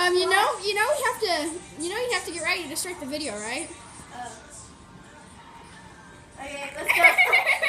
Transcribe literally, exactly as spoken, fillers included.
Um, you know, you know, you have to, you know, you have to get ready to start the video, right? Uh, okay, let's go.